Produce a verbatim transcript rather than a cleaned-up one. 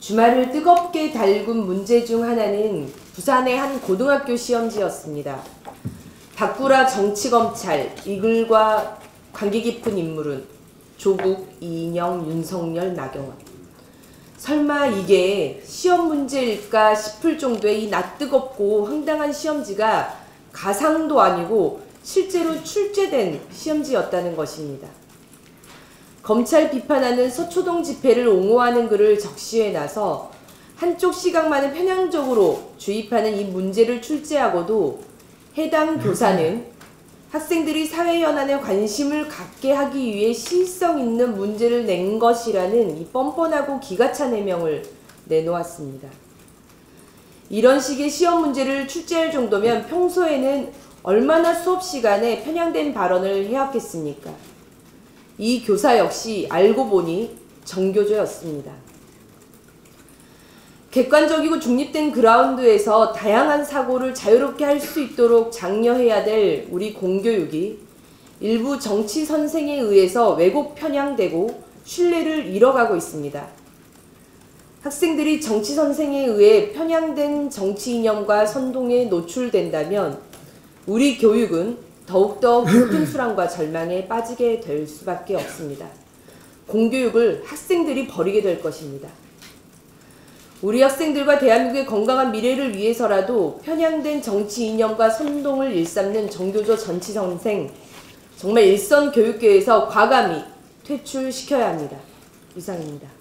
주말을 뜨겁게 달군 문제 중 하나는 부산의 한 고등학교 시험지였습니다. 박구라 정치검찰, 이글과 관계 깊은 인물은 조국, 이인영, 윤석열, 나경원. 설마 이게 시험 문제일까 싶을 정도의 이 낯뜨겁고 황당한 시험지가 가상도 아니고 실제로 출제된 시험지였다는 것입니다. 검찰 비판하는 서초동 집회를 옹호하는 글을 적시해 놔서 한쪽 시각만을 편향적으로 주입하는 이 문제를 출제하고도 해당 교사는 학생들이 사회현안에 관심을 갖게 하기 위해 시의성 있는 문제를 낸 것이라는 이 뻔뻔하고 기가 찬 해명을 내놓았습니다. 이런 식의 시험 문제를 출제할 정도면 평소에는 얼마나 수업 시간에 편향된 발언을 해왔겠습니까? 이 교사 역시 알고 보니 정교조였습니다. 객관적이고 중립된 그라운드에서 다양한 사고를 자유롭게 할 수 있도록 장려해야 될 우리 공교육이 일부 정치 선생에 의해서 왜곡 편향되고 신뢰를 잃어가고 있습니다. 학생들이 정치 선생에 의해 편향된 정치 이념과 선동에 노출된다면 우리 교육은 더욱더 깊은 수랑과 절망에 빠지게 될 수밖에 없습니다. 공교육을 학생들이 버리게 될 것입니다. 우리 학생들과 대한민국의 건강한 미래를 위해서라도 편향된 정치 이념과 선동을 일삼는 정교조 정치 선생, 정말 일선 교육계에서 과감히 퇴출시켜야 합니다. 이상입니다.